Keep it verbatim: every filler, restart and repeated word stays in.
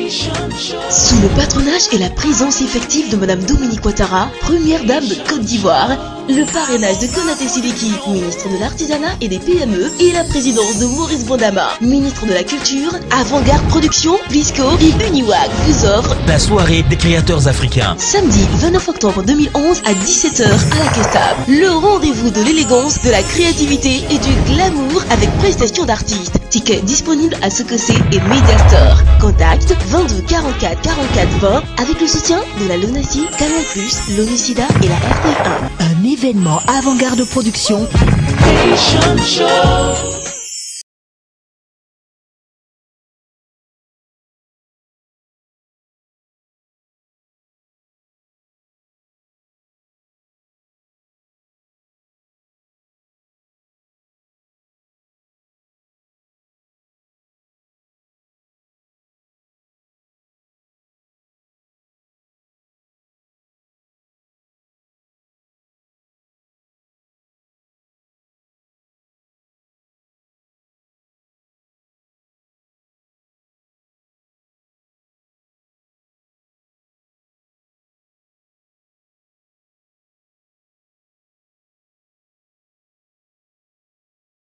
Sous le patronage et la présence effective de Madame Dominique Ouattara, première dame de Côte d'Ivoire, le parrainage de Konaté Siliki, ministre de l'Artisanat et des P M E, et la présidence de Maurice Bondama, ministre de la Culture, Avant-Garde Productions, Blisco et Uniwag vous offrent la soirée des créateurs africains. Samedi vingt-neuf octobre deux mille onze à dix-sept heures à la Questable. Le rendez-vous de l'élégance, de la créativité et du glamour avec prestation d'artistes. Tickets disponibles à Sococé et Mediastore. Contact vingt-deux quarante-quatre quarante-quatre vingt avec le soutien de la LONASI, Canal plus, l'Onusida et la R T un. Un événement Avant-Garde Production. Show.